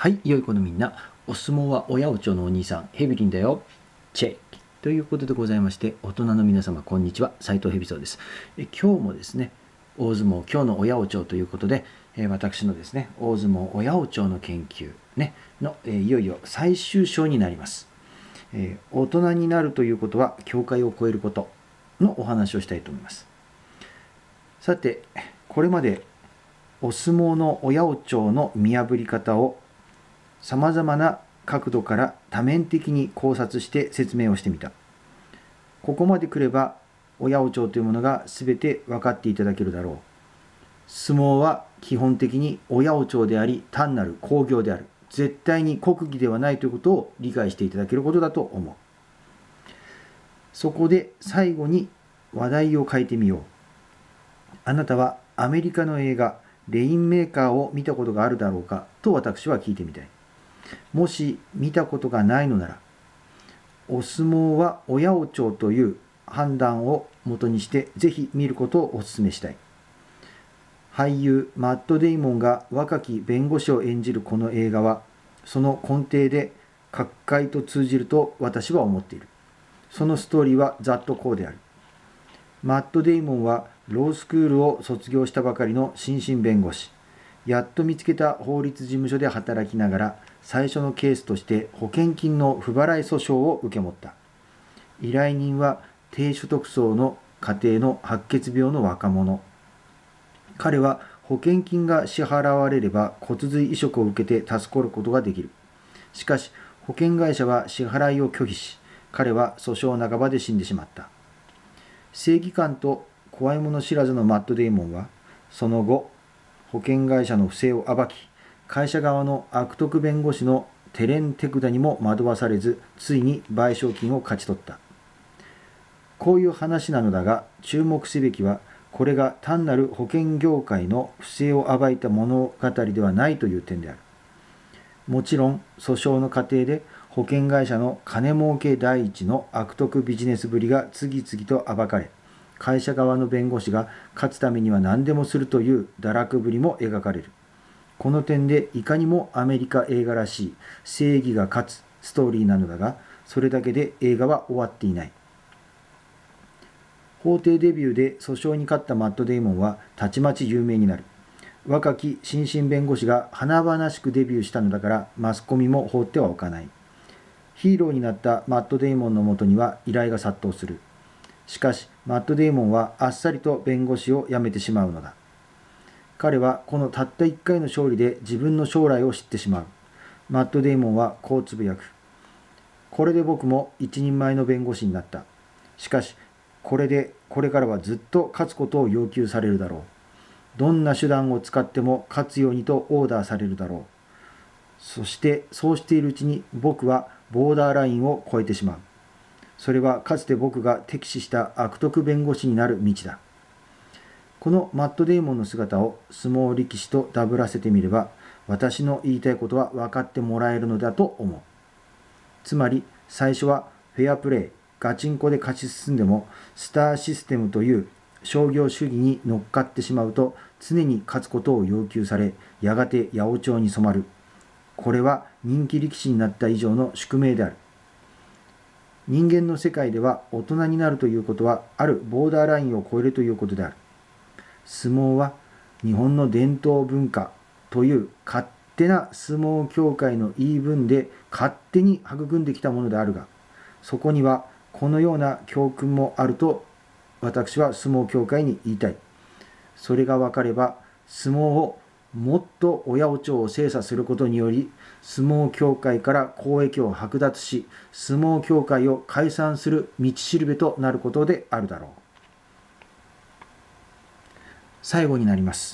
はい、良い子のみんな、お相撲は親おちょのお兄さん、ヘビリンだよ。チェックということでございまして、大人の皆様、こんにちは。斉藤ヘビソウです。今日もですね、大相撲、今日の親おちょということで、私のですね、大相撲親おちょの研究、ね、の、いよいよ最終章になります。大人になるということは、境界を越えることのお話をしたいと思います。さて、これまでお相撲の親おちょの見破り方をさまざまな角度から多面的に考察して説明をしてみた。ここまで来れば親おちょというものが全て分かっていただけるだろう。相撲は基本的に親おちょであり単なる興行である。絶対に国技ではないということを理解していただけることだと思う。そこで最後に話題を変えてみよう。あなたはアメリカの映画レインメーカーを見たことがあるだろうかと私は聞いてみたい。もし見たことがないのなら、お相撲は親おちょという判断をもとにしてぜひ見ることをお勧めしたい。俳優マット・デイモンが若き弁護士を演じるこの映画は、その根底で各界と通じると私は思っている。そのストーリーはざっとこうである。マット・デイモンはロースクールを卒業したばかりの新進弁護士。やっと見つけた法律事務所で働きながら、最初のケースとして保険金の不払い訴訟を受け持った。依頼人は低所得層の家庭の白血病の若者。彼は保険金が支払われれば骨髄移植を受けて助かることができる。しかし保険会社は支払いを拒否し、彼は訴訟半ばで死んでしまった。正義感と怖いもの知らずのマット・デイモンは、その後、保険会社の不正を暴き、会社側の悪徳弁護士の手練手管にも惑わされず、ついに賠償金を勝ち取った。こういう話なのだが、注目すべきは、これが単なる保険業界の不正を暴いた物語ではないという点である。もちろん、訴訟の過程で保険会社の金儲け第一の悪徳ビジネスぶりが次々と暴かれ、会社側の弁護士が勝つためには何でもするという堕落ぶりも描かれる。この点でいかにもアメリカ映画らしい正義が勝つストーリーなのだが、それだけで映画は終わっていない。法廷デビューで訴訟に勝ったマット・デイモンはたちまち有名になる。若き新進弁護士が華々しくデビューしたのだからマスコミも放ってはおかない。ヒーローになったマット・デイモンのもとには依頼が殺到する。しかしマット・デイモンはあっさりと弁護士を辞めてしまうのだ。彼はこのたった1回の勝利で自分の将来を知ってしまう。マット・デイモンはこうつぶやく。これで僕も一人前の弁護士になった。しかし、これからはずっと勝つことを要求されるだろう。どんな手段を使っても勝つようにとオーダーされるだろう。そしてそうしているうちに僕はボーダーラインを越えてしまう。それはかつて僕が敵視した悪徳弁護士になる道だ。このマット・デイモンの姿を相撲力士とダブらせてみれば、私の言いたいことは分かってもらえるのだと思う。つまり、最初はフェアプレー、ガチンコで勝ち進んでも、スターシステムという商業主義に乗っかってしまうと、常に勝つことを要求され、やがて八百長に染まる。これは人気力士になった以上の宿命である。人間の世界では大人になるということは、あるボーダーラインを越えるということである。相撲は日本の伝統文化という勝手な相撲協会の言い分で勝手に育んできたものであるが、そこにはこのような教訓もあると私は相撲協会に言いたい。それが分かれば、相撲をもっと親おちょを精査することにより、相撲協会から公益を剥奪し、相撲協会を解散する道しるべとなることであるだろう。最後になります。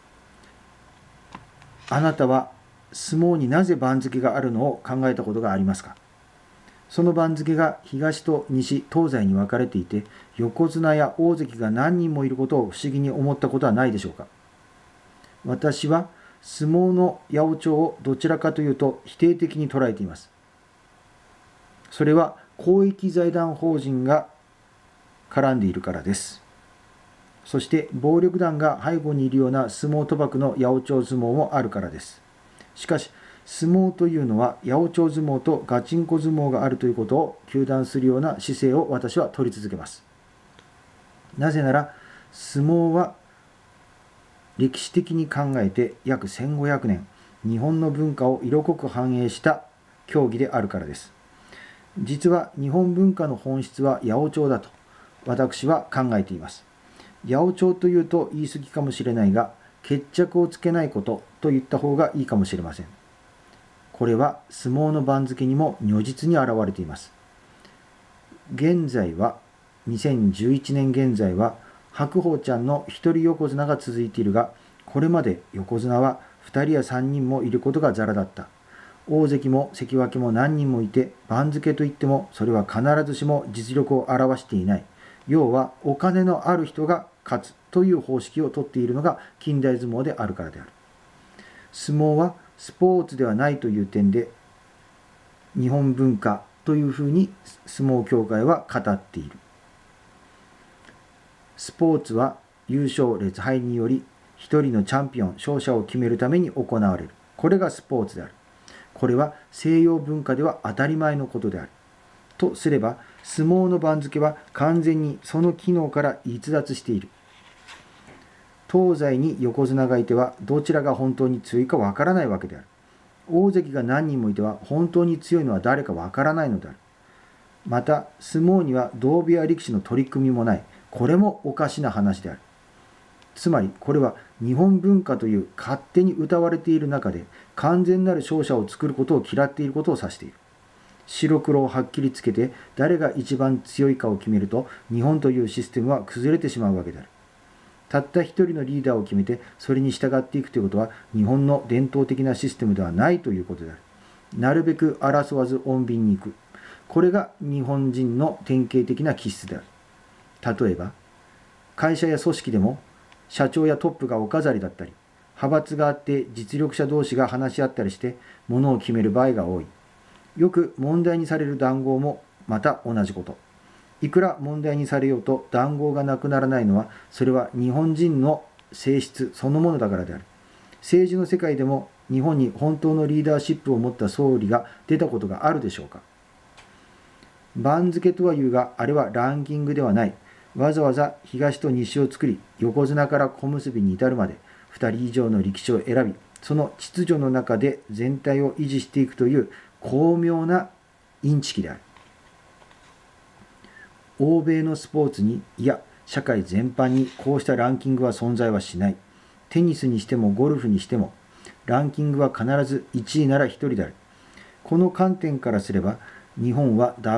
あなたは相撲になぜ番付があるのを考えたことがありますか？その番付が東と西、東西に分かれていて、横綱や大関が何人もいることを不思議に思ったことはないでしょうか？私は相撲の八百長をどちらかというと否定的に捉えています。それは公益財団法人が絡んでいるからです。そして暴力団が背後にいるような相撲賭博の八百長相撲もあるからです。しかし、 相撲というのは八百長相撲とガチンコ相撲があるということを糾弾するような姿勢を私は取り続けます。なぜなら相撲は歴史的に考えて約1500年日本の文化を色濃く反映した競技であるからです。実は日本文化の本質は八百長だと私は考えています。八百長というと言い過ぎかもしれないが、決着をつけないことと言った方がいいかもしれません。これは相撲の番付にも如実に現れています。現在は2011年現在は白鵬ちゃんの一人横綱が続いているが、これまで横綱は2人や3人もいることがざらだった。大関も関脇も何人もいて、番付といってもそれは必ずしも実力を表していない。要はお金のある人が勝つという方式をとっているのが近代相撲であるからである。相撲はスポーツではないという点で日本文化というふうに相撲協会は語っている。スポーツは優勝劣敗により一人のチャンピオン勝者を決めるために行われる。これがスポーツである。これは西洋文化では当たり前のことである。とすれば相撲の番付は完全にその機能から逸脱している。東西に横綱がいてはどちらが本当に強いかわからないわけである。大関が何人もいては本当に強いのは誰かわからないのである。また相撲には同部屋力士の取り組みもない。これもおかしな話である。つまりこれは日本文化という勝手に謳われている中で完全なる勝者を作ることを嫌っていることを指している。白黒をはっきりつけて誰が一番強いかを決めると日本というシステムは崩れてしまうわけである。たった一人のリーダーを決めてそれに従っていくということは日本の伝統的なシステムではないということである。なるべく争わず穏便に行く。これが日本人の典型的な気質である。例えば会社や組織でも社長やトップがお飾りだったり、派閥があって実力者同士が話し合ったりしてものを決める場合が多い。よく問題にされる談合もまた同じこと。いくら問題にされようと談合がなくならないのは、それは日本人の性質そのものだからである。政治の世界でも日本に本当のリーダーシップを持った総理が出たことがあるでしょうか。番付とは言うが、あれはランキングではない。わざわざ東と西を作り、横綱から小結に至るまで2人以上の力士を選び、その秩序の中で全体を維持していくという巧妙なインチキである。欧米のスポーツに、いや社会全般にこうしたランキングは存在はしない。テニスにしてもゴルフにしてもランキングは必ず1位なら1人である。この観点からすれば日本の相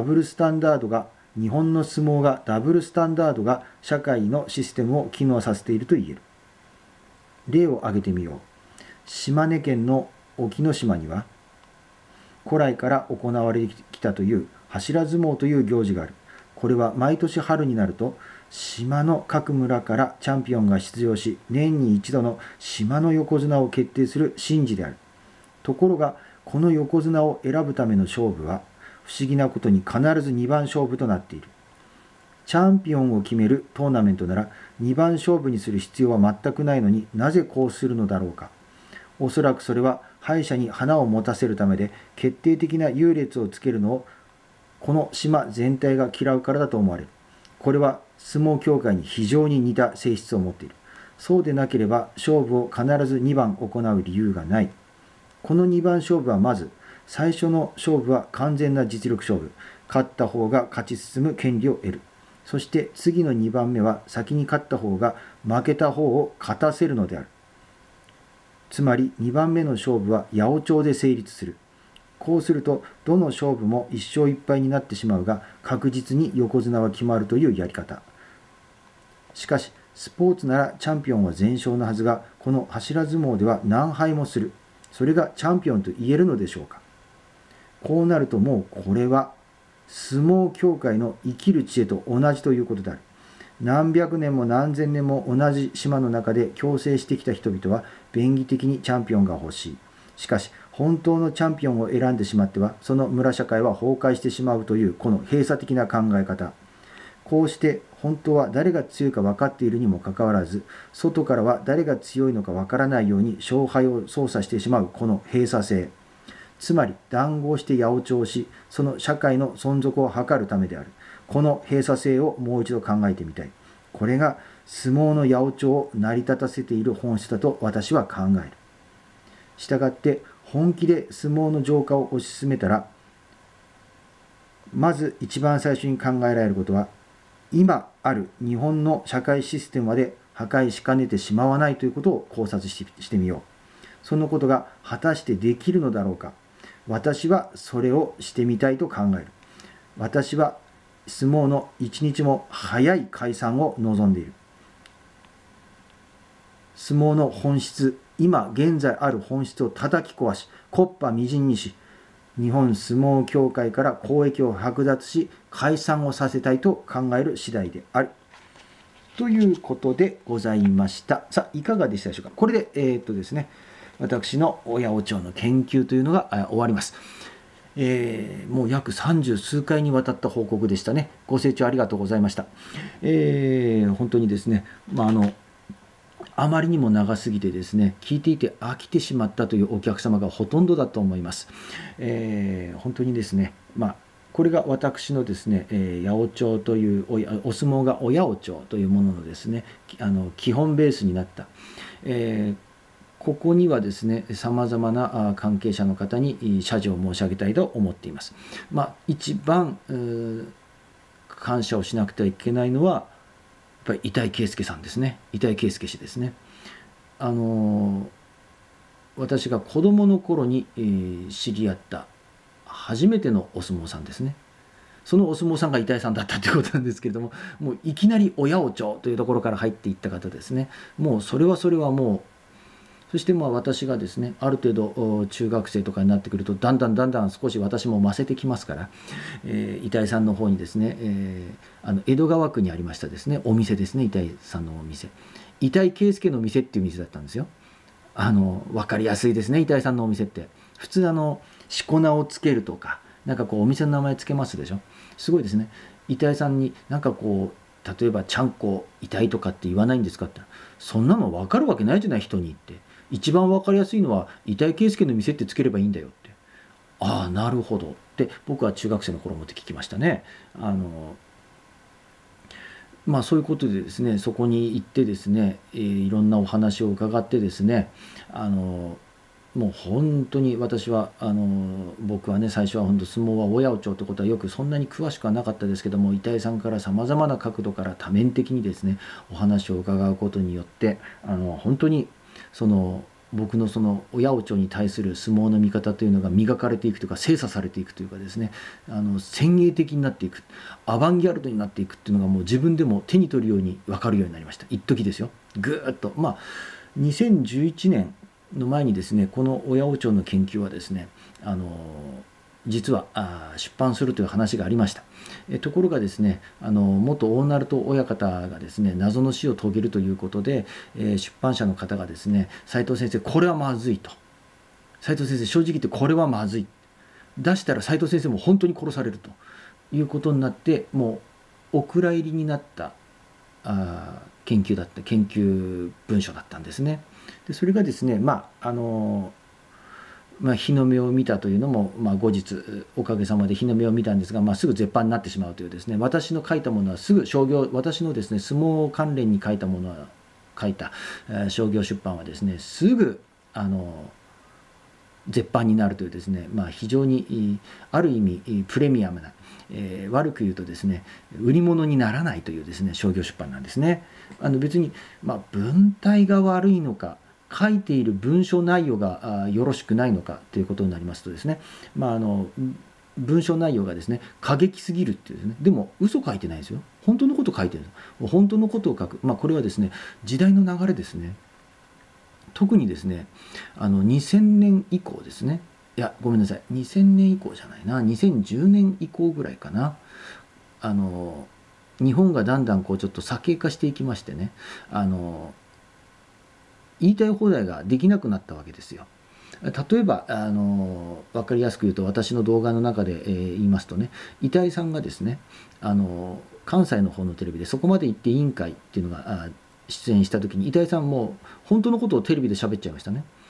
撲がダブルスタンダードが社会のシステムを機能させていると言える。例を挙げてみよう。島根県の隠岐の島には古来から行われてきたという柱相撲という行事がある。これは毎年春になると島の各村からチャンピオンが出場し、年に一度の島の横綱を決定する神事である。ところがこの横綱を選ぶための勝負は不思議なことに必ず2番勝負となっている。チャンピオンを決めるトーナメントなら2番勝負にする必要は全くないのに、なぜこうするのだろうか。おそらくそれは敗者に花を持たせるためで、決定的な優劣をつけるのをこの島全体が嫌うからだと思われる。これは相撲協会に非常に似た性質を持っている。そうでなければ勝負を必ず2番行う理由がない。この2番勝負はまず、最初の勝負は完全な実力勝負。勝った方が勝ち進む権利を得る。そして次の2番目は先に勝った方が負けた方を勝たせるのである。つまり2番目の勝負は八百長で成立する。こうするとどの勝負も1勝1敗になってしまうが、確実に横綱は決まるというやり方。しかしスポーツならチャンピオンは全勝のはずが、この柱相撲では何敗もする。それがチャンピオンと言えるのでしょうか。こうなるともうこれは相撲協会の生きる知恵と同じということである。何百年も何千年も同じ島の中で共生してきた人々は便宜的にチャンピオンが欲しい。しかし本当のチャンピオンを選んでしまってはその村社会は崩壊してしまうというこの閉鎖的な考え方。こうして本当は誰が強いか分かっているにもかかわらず、外からは誰が強いのか分からないように勝敗を操作してしまうこの閉鎖性。 つまり談合して八百長をし、その社会の存続を図るためである。この閉鎖性をもう一度考えてみたい。これが相撲の八百長を成り立たせている本質だと私は考える。したがって本気で相撲の浄化を推し進めたら、まず一番最初に考えられることは、今ある日本の社会システムまで破壊しかねてしまわないということを考察してみよう。そのことが果たしてできるのだろうか。私はそれをしてみたいと考える。私は相撲の一日も早い解散を望んでいる。相撲の本質、今現在ある本質を叩き壊し、木っ端みじんにし、日本相撲協会から公益を剥奪し、解散をさせたいと考える次第である。ということでございました。さあ、いかがでしたでしょうか。これで、ですね、私の八百長の研究というのが終わります。もう約30数回にわたった報告でしたね。ご清聴ありがとうございました。本当にですね、あまりにも長すぎてですね、聞いていて飽きてしまったというお客様がほとんどだと思います。本当にですね、これが私のですね、八百長というお相撲がお八百長というもののですね、基本ベースになった。ここにはですね、さまざまな関係者の方に謝辞を申し上げたいと思っています。一番感謝をしなくてはいけないのは、やっぱり板井圭介さんですね。板井圭介氏ですね。私が子供の頃に知り合った初めてのお相撲さんですね。そのお相撲さんが板井さんだったということなんですけれども、もういきなりお八百長というところから入っていった方ですね。もうそれはもう、そして私がですね、ある程度中学生とかになってくると、だんだん少し私もませてきますから、板井さんの方にですね、江戸川区にありましたですね、お店ですね、板井さんのお店。板井圭介の店っていう店だったんですよ。分かりやすいですね、板井さんのお店って。普通しこ名をつけるとか、なんかこうお店の名前つけますでしょ。すごいですね。板井さんになんかこう、例えばちゃんこ板井とかって言わないんですかって。そんなの分かるわけないじゃない、人にって。一番分かりやすいのは板井圭介の店ってつければいいんだよって。ああ、なるほどって僕は中学生の頃思って聞きましたね。そういうことでですね、そこに行ってですね、いろんなお話を伺ってですね、もう本当に私は僕はね、最初は本当相撲は親を長ってことはよくそんなに詳しくはなかったですけども、板井さんからさまざまな角度から多面的にですねお話を伺うことによって本当に僕の親を長に対する相撲の見方というのが磨かれていくというか、精査されていくというかですね、先鋭的になっていく、アバンギャルドになっていくっていうのがもう自分でも手に取るように分かるようになりました。一時ですよ。ぐーっと2011年の前にですね、この親王朝の研究はですね、実は出版するという話がありました。ところがですね、元大鳴門親方がですね、謎の死を遂げるということで、出版社の方がですね、斉藤先生これはまずいと。斉藤先生正直言ってこれはまずい。出したら斉藤先生も本当に殺されるということになって、もうお蔵入りになった研究文書だったんですね。でそれがですね、日の目を見たというのも、後日おかげさまで日の目を見たんですが、すぐ絶版になってしまうというですね、私の書いたものはすぐ私のですね相撲関連に書いた商業出版はですね、すぐ絶版になるというですね、非常にある意味プレミアムな、悪く言うとですね売り物にならないというですね商業出版なんですね。別に文体が悪いのか、書いている文章内容がよろしくないのかということになりますとですね、文章内容がですね過激すぎるっていうですね、でも嘘書いてないですよ。本当のこと書いてるんです。本当のことを書く。これはですね時代の流れですね。特にですね2000年以降ですね、いやごめんなさい、2000年以降じゃないな、2010年以降ぐらいかな、日本がだんだんちょっと左傾化していきましてね、言いたい放題ができなくなったわけですよ。例えば分かりやすく言うと、私の動画の中で、言いますとね、板井さんがですね関西の方のテレビでそこまで行って委員会っていうのが出演した時に、板井さんも本当のことをテレビで喋っちゃいましたね。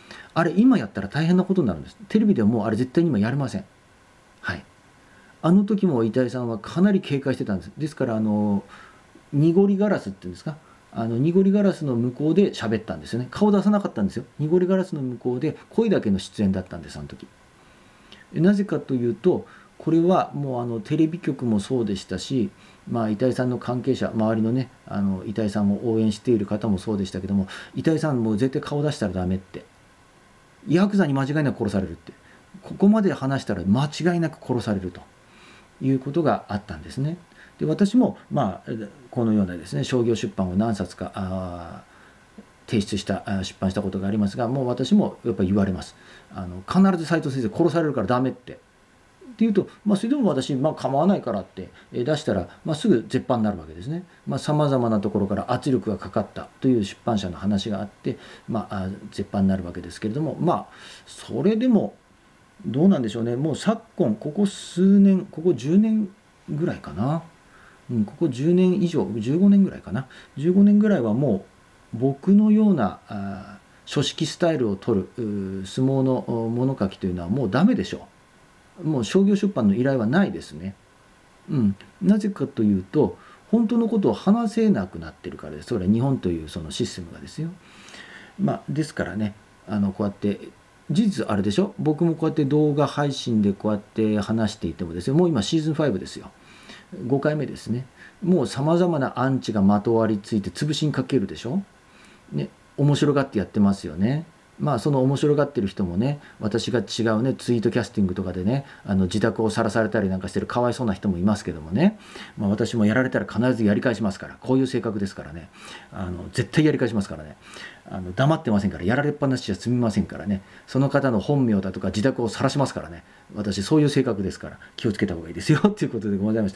あれ今やったら大変なことになるんです。テレビではもうあれ絶対に今やれません。はい。あの時も板井さんはかなり警戒してたんです。ですから濁りガラスっていうんですか、濁りガラスの向こうで喋ったんですよね。顔出さなかったんですよ。濁りガラスの向こうで声だけの出演だったんです、あの時。なぜかというと、これはもうテレビ局もそうでしたし、板井さんの関係者、周りのね、板井さんを応援している方もそうでしたけども、板井さんもう絶対顔出したらダメって、ヤクザに間違いなく殺されるって、ここまで話したら間違いなく殺されるということがあったんですね。で、私もこのようなですね、商業出版を何冊か提出した出版したことがありますが、もう私もやっぱり言われます。必ず斉藤先生殺されるからダメって言うと、それでも私、構わないからって出したら、すぐ絶版になるわけですね。さまざまなところから圧力がかかったという出版社の話があって、絶版になるわけですけれども、それでもどうなんでしょうね。もう昨今ここ数年、ここ10年ぐらいかな、ここ10年以上、15年ぐらいかな、15年ぐらいはもう僕のような書式スタイルを取る相撲の物書きというのはもうダメでしょう。もう商業出版の依頼はないですね。なぜかというと、本当のことを話せなくなってるからです。それは日本というそのシステムがですよ。ですからね、こうやって事実あれでしょ、僕もこうやって動画配信でこうやって話していてもですよ、もう今シーズン5ですよ。5回目ですね。もうさまざまなアンチがまとわりついて潰しにかけるでしょ。ね、面白がってやってますよね。その面白がってる人もね、私が違うねツイートキャスティングとかでね、自宅をさらされたりなんかしてるかわいそうな人もいますけどもね、私もやられたら必ずやり返しますから、こういう性格ですからね、絶対やり返しますからね、黙ってませんから、やられっぱなしじゃ済みませんからね、その方の本名だとか自宅を晒しますからね、私そういう性格ですから気をつけた方がいいですよということでございまして、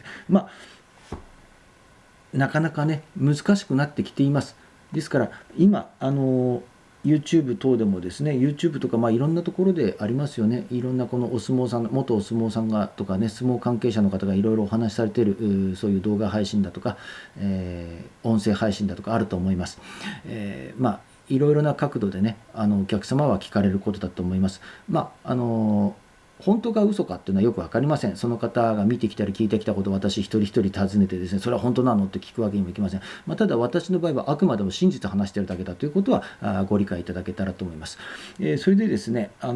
なかなかね難しくなってきています。ですから今YouTube 等でもですね、 YouTube とかいろんなところでありますよね。いろんなこのお相撲さん、元お相撲さんがとかね、相撲関係者の方がいろいろお話しされているそういう動画配信だとか、音声配信だとかあると思います。いろいろな角度でねお客様は聞かれることだと思います。本当か嘘かっていうのはよく分かりません。その方が見てきたり聞いてきたことを私一人一人尋ねてですね、それは本当なのって聞くわけにもいきません。ただ私の場合はあくまでも真実を話しているだけだということはご理解いただけたらと思います。それでですね、相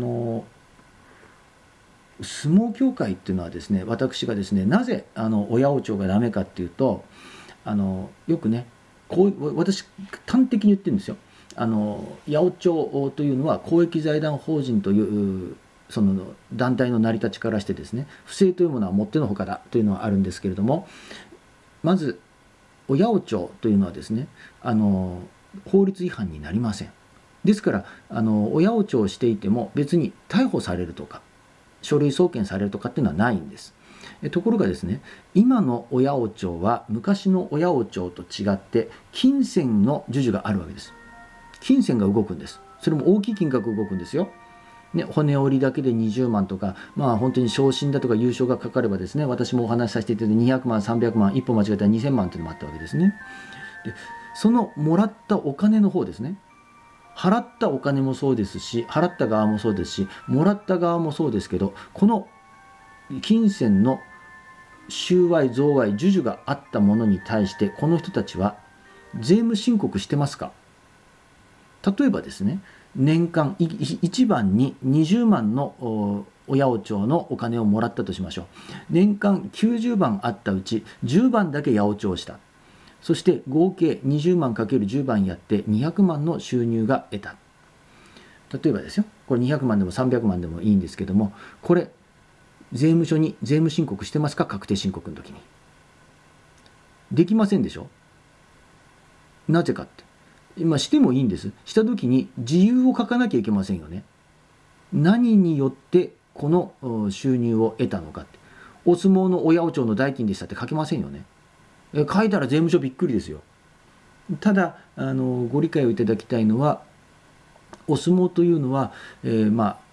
撲協会っていうのはですね、私がですね、なぜ親王朝がダメかっていうと、よくね、こう私端的に言ってるんですよ。八百長というのは公益財団法人というその団体の成り立ちからしてですね、不正というものはもってのほかだというのはあるんですけれども、まず親王朝というのはですね、法律違反になりません。ですから親王朝をしていても別に逮捕されるとか書類送検されるとかっていうのはないんです。ところがですね、今の親王朝は昔の親王朝と違って金銭の授受があるわけです。金銭が動くんです。それも大きい金額動くんですよ。骨折りだけで20万とか、本当に昇進だとか優勝がかかればですね、私もお話しさせていただいて200万300万、一歩間違えたら2000万というのもあったわけですね。でそのもらったお金の方ですね、払ったお金もそうですし、払った側もそうですし、もらった側もそうですけど、この金銭の収賄贈賄授受があったものに対してこの人たちは税務申告してますか。例えばですね、年間1番に20万の親王朝のお金をもらったとしましょう。年間90番あったうち10番だけ八百長した。そして合計20万 ×10 番やって200万の収入が得た。例えばですよ、これ200万でも300万でもいいんですけども、これ税務署に税務申告してますか。確定申告の時にできませんでしょ。なぜかって、してもいいんです。した時に自由を書かなきゃいけませんよね。何によってこの収入を得たのかって、お相撲の親王朝の代金でしたって書けませんよね。書いたら税務署びっくりですよ。ただご理解をいただきたいのは、お相撲というのは、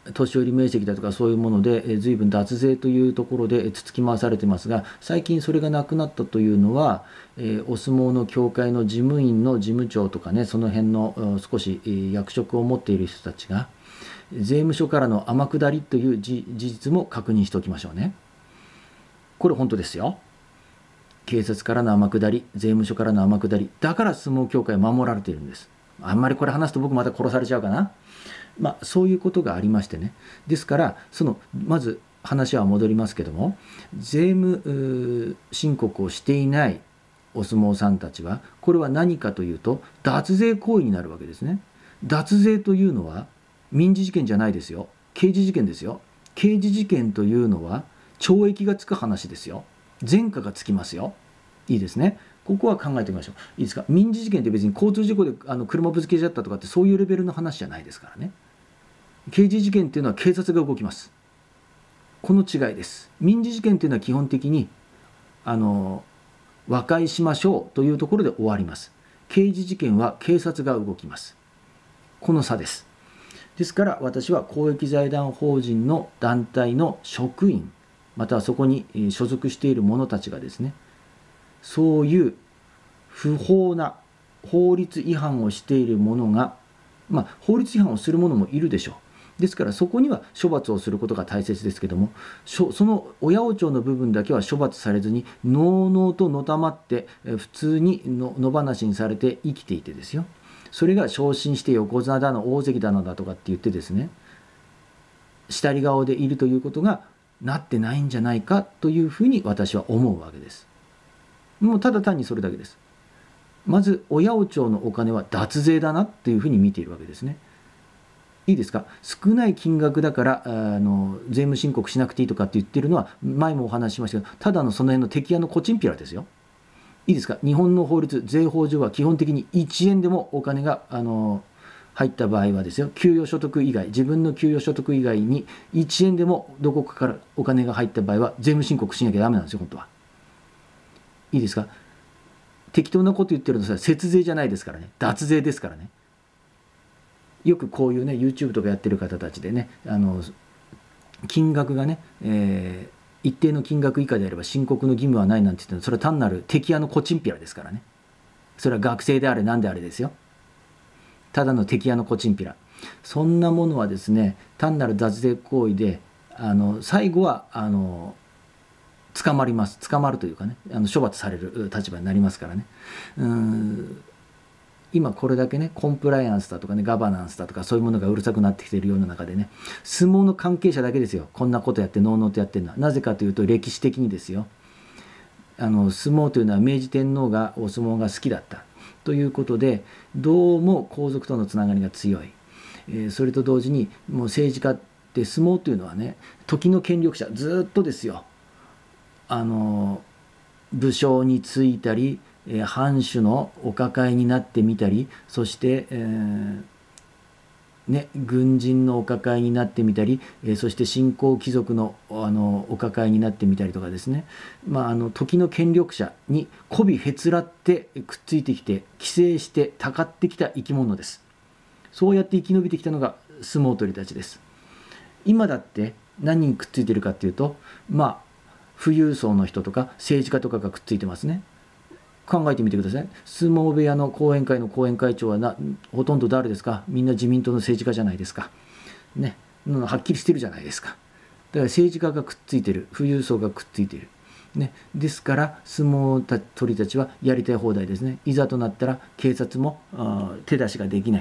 年寄り名跡だとかそういうもので随分脱税というところでつつき回されてますが、最近それがなくなったというのは、お相撲の協会の事務員の事務長とかね、その辺の少し役職を持っている人たちが税務署からの天下りという事実も確認しておきましょうね。これ本当ですよ。警察からの天下り、税務署からの天下り、だから相撲協会は守られているんです。あんまりこれ話すと僕また殺されちゃうかな。そういうことがありましてね。ですからまず話は戻りますけども、税務申告をしていないお相撲さんたちは、これは何かというと脱税行為になるわけですね。脱税というのは民事事件じゃないですよ。刑事事件ですよ。刑事事件というのは懲役がつく話ですよ。前科がつきますよ。いいですね。ここは考えてみましょう。いいですか。民事事件って別に交通事故で車ぶつけちゃったとかってそういうレベルの話じゃないですからね。刑事事件っていうのは警察が動きます。この違いです。民事事件っていうのは基本的に和解しましょうというところで終わります。刑事事件は警察が動きます。この差です。ですから私は公益財団法人の団体の職員、またはそこに所属している者たちがですね、そういう不法な法律違反をしている者が、法律違反をする者もいるでしょう。ですからそこには処罰をすることが大切ですけども、その親王朝の部分だけは処罰されずにのうのうとのたまって普通に野放しにされて生きていてですよ、それが昇進して横綱だの大関だのだとかって言ってですね、下り顔でいるということがなってないんじゃないかというふうに私は思うわけです。もうただ単にそれだけです。まず親王朝のお金は脱税だなっていうふうに見ているわけですね。いいですか。少ない金額だから税務申告しなくていいとかって言ってるのは、前もお話ししましたけど、ただのその辺の敵屋のコチンピラですよ。いいですか。日本の法律、税法上は基本的に1円でもお金が入った場合はですよ、給与所得以外、自分の給与所得以外に1円でもどこかからお金が入った場合は税務申告しなきゃダメなんですよ、本当は。いいですか。適当なこと言ってるのは節税じゃないですからね、脱税ですからね。よくこういうね YouTube とかやってる方たちでね、金額がね、一定の金額以下であれば申告の義務はないなんて言っても、それは単なる敵屋のコチンピラですからね。それは学生であれ何であれですよ。ただの敵屋のコチンピラ。そんなものはですね、単なる脱税行為で最後は捕まります。捕まるというかね、処罰される立場になりますからね。今これだけね、コンプライアンスだとかね、ガバナンスだとかそういうものがうるさくなってきているような中でね、相撲の関係者だけですよ、こんなことやってのうのうとやってるのは。なぜかというと歴史的にですよ、相撲というのは明治天皇がお相撲が好きだったということで、どうも皇族とのつながりが強い。それと同時にもう政治家って相撲というのはね、時の権力者ずっとですよ、武将についたり藩主のお抱えになってみたり、そして、軍人のお抱えになってみたり、そして新興貴族の、お抱えになってみたりとかですね、時の権力者に媚びへつらってくっついてきて寄生してたかってきた生き物です。そうやって生き延びてきたのが相撲取りたちです。今だって何人くっついてるかっていうと、富裕層の人とか政治家とかがくっついてますね。考えてみてください。相撲部屋の後援会の後援会長はほとんど誰ですか。みんな自民党の政治家じゃないですか。ね、はっきりしてるじゃないですか。だから政治家がくっついてる、富裕層がくっついてる。ね、ですから相撲取りたちはやりたい放題ですね。いざとなったら警察も手出しができない。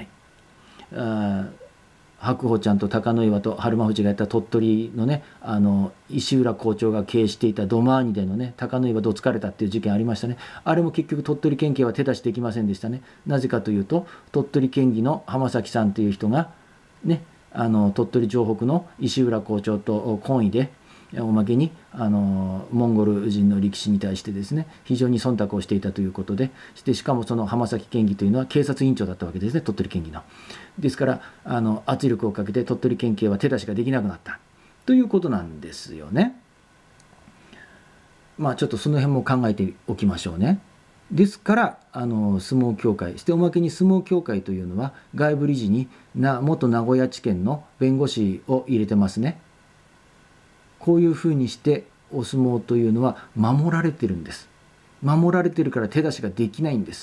白鵬ちゃんと貴ノ岩と春馬富士がやった鳥取のね、石浦校長が経営していたドマーニでのね、貴ノ岩どつかれたっていう事件ありましたね。あれも結局鳥取県警は手出しできませんでしたね。なぜかというと、鳥取県議の浜崎さんという人がね、鳥取城北の石浦校長と懇意で、おまけにモンゴル人の力士に対してですね、非常に忖度をしていたということで、しかもその浜崎県議というのは警察委員長だったわけですね、鳥取県議の。ですから圧力をかけて鳥取県警は手出しができなくなったということなんですよね。ちょっとその辺も考えておきましょうね。 ですから相撲協会しておまけに相撲協会というのは外部理事に元名古屋地検の弁護士を入れてますね。こういうふうにしてお相撲というのは守られてるんです。守られてるから手出しができないんです。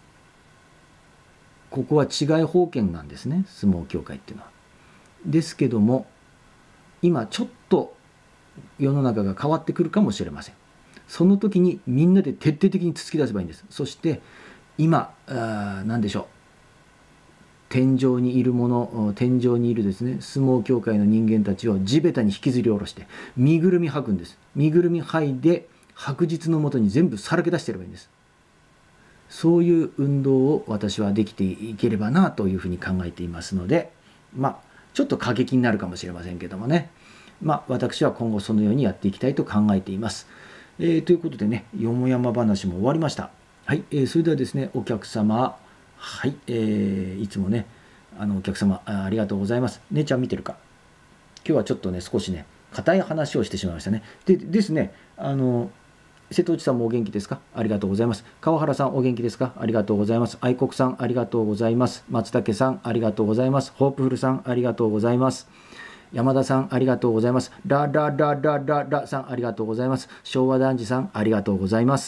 ここは治外法権なんですね、相撲協会っていうのは。ですけども今ちょっと世の中が変わってくるかもしれません。その時にみんなで徹底的に突き出せばいいんです。そして今何でしょう、天井にいるですね、相撲協会の人間たちを地べたに引きずり下ろして身ぐるみ剥くんです。身ぐるみ剥いで白日のもとに全部さらけ出してればいいんです。そういう運動を私はできていければなというふうに考えていますので、ちょっと過激になるかもしれませんけどもね、私は今後そのようにやっていきたいと考えています。ということでね、よもやま話も終わりました。はい、それではですね、お客様、はい、いつもね、お客様ありがとうございます。姉ちゃん見てるか。今日はちょっとね、少しね、硬い話をしてしまいましたね。でですね、瀬戸内さんもお元気ですか？ありがとうございます。川原さんお元気ですか？ありがとうございます。愛国さんありがとうございます。松竹さんありがとうございます。ホープフルさんありがとうございます。山田さんありがとうございます。ラさんありがとうございます。昭和男児さんありがとうございます。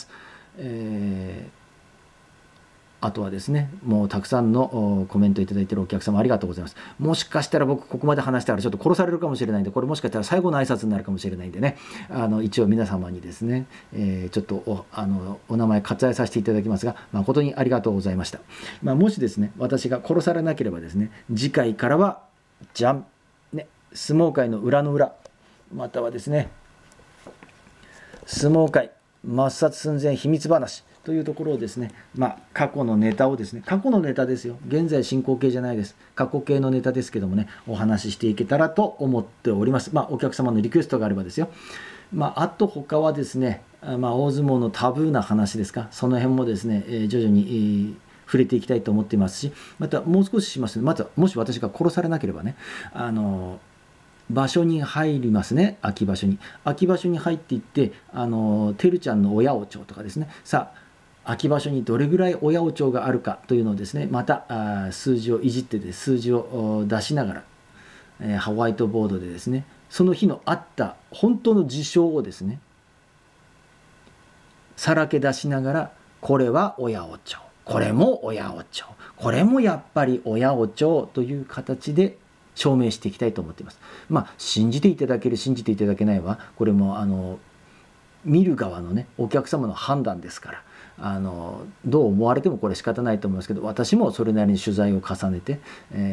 あとはですね、もうたくさんのコメントいただいているお客様ありがとうございます。もしかしたら僕ここまで話したらちょっと殺されるかもしれないんで、これもしかしたら最後の挨拶になるかもしれないんでね、一応皆様にですね、ちょっとお名前割愛させていただきますが、誠にありがとうございました。もしですね、私が殺されなければですね、次回からはじゃんね、相撲界の裏の裏、またはですね、相撲界抹殺寸前秘密話というところをですね、過去のネタをですね、過去のネタですよ、現在進行形じゃないです、過去形のネタですけどもね、お話ししていけたらと思っております。お客様のリクエストがあればですよ。あと他はですね、大相撲のタブーな話ですか、その辺もですね、徐々に触れていきたいと思っていますし、またもう少ししますね、またもし私が殺されなければね、場所に入りますね。秋場所に入っていって、てるちゃんの親お帳とかですね、さあ秋場所にどれぐらい親お帳があるかというのをですね、また数字をいじってで数字を出しながら、ホワイトボードでですね、その日のあった本当の事象をですね、さらけ出しながら、これは親お帳、これも親お帳、これもやっぱり親お帳という形で証明していきたいと思っています。信じていただける信じていただけないはこれも見る側のねお客様の判断ですから、どう思われてもこれ仕方ないと思いますけど、私もそれなりに取材を重ねて、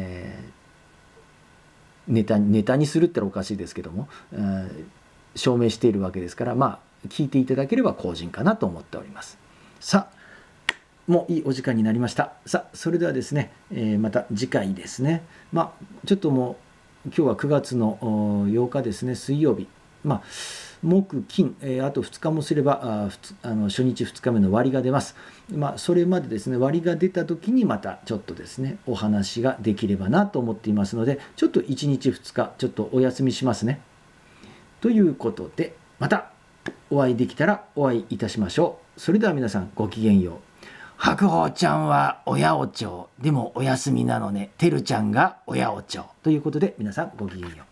ネタにするってのはおかしいですけども、証明しているわけですから、聞いていただければ公人かなと思っております。さあもういいお時間になりました。さあそれではですね、また次回ですね、ちょっともう今日は9月の8日ですね、水曜日、木金、あと2日もすれば初日2日目の割が出ます。それまでですね、割が出た時にまたちょっとですねお話ができればなと思っていますので、ちょっと1日2日ちょっとお休みしますね。ということでまたお会いできたらお会いいたしましょう。それでは皆さんごきげんよう。白鵬ちゃんは親お帳でもお休みなのね、てるちゃんが親お帳ということで皆さんごきげんよう。